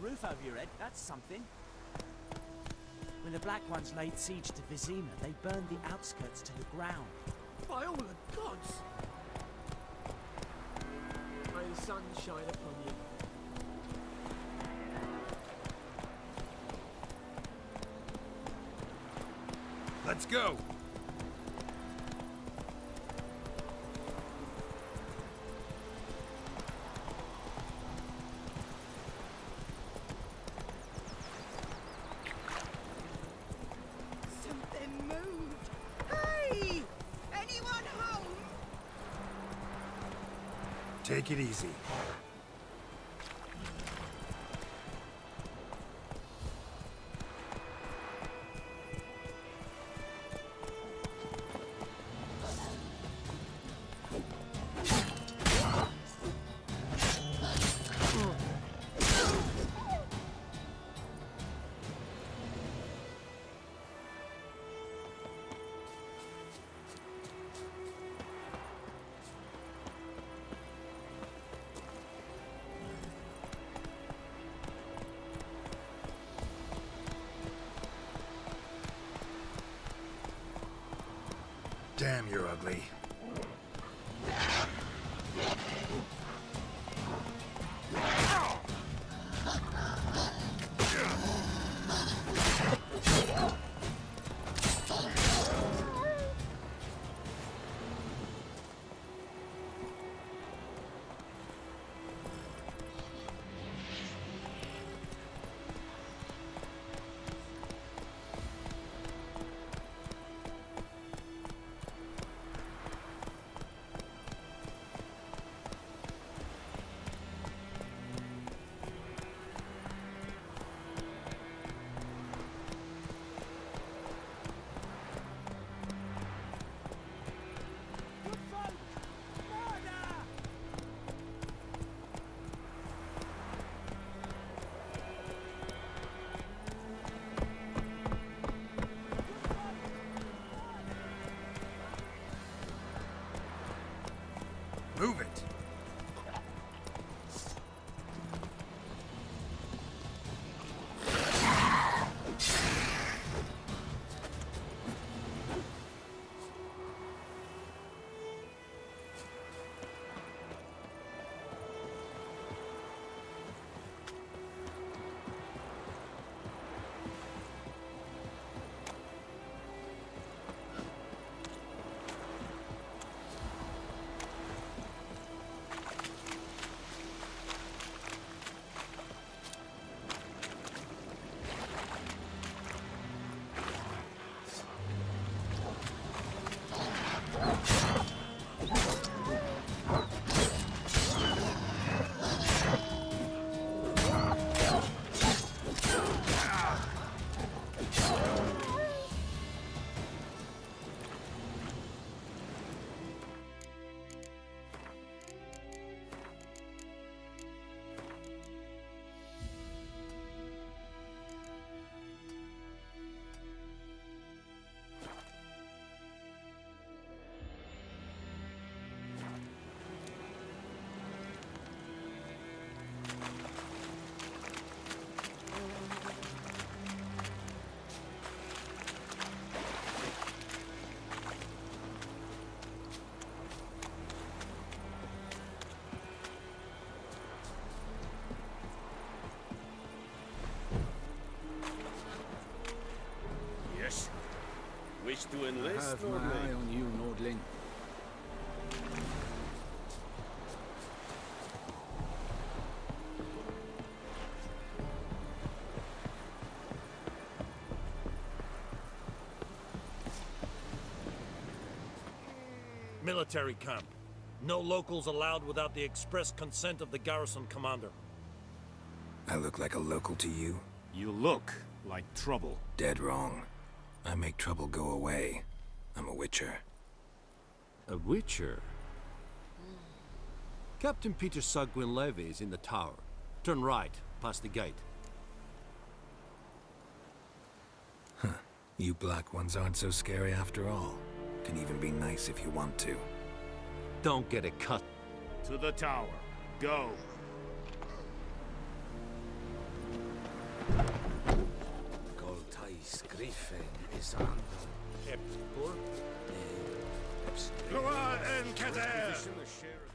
roof over your head, that's something. When the Black Ones laid siege to Vizima, they burned the outskirts to the ground. By all the gods! May the sun shine upon you. Let's go! Something moved. Hey! Anyone home? Take it easy. Damn, you're ugly. Move it! Wish to enlist, I have my Nordling? eye on you, Nordling. Military camp. No locals allowed without the express consent of the garrison commander. I look like a local to you? You look like trouble. Dead wrong. I make trouble go away. I'm a witcher. A witcher? Captain Peter Sagwin Levy is in the tower. Turn right, past the gate. Huh. You Black Ones aren't so scary after all. Can even be nice if you want to. Don't get a cut. To the tower. Go. Scrifen is under. Eptor? Gloa en Kader!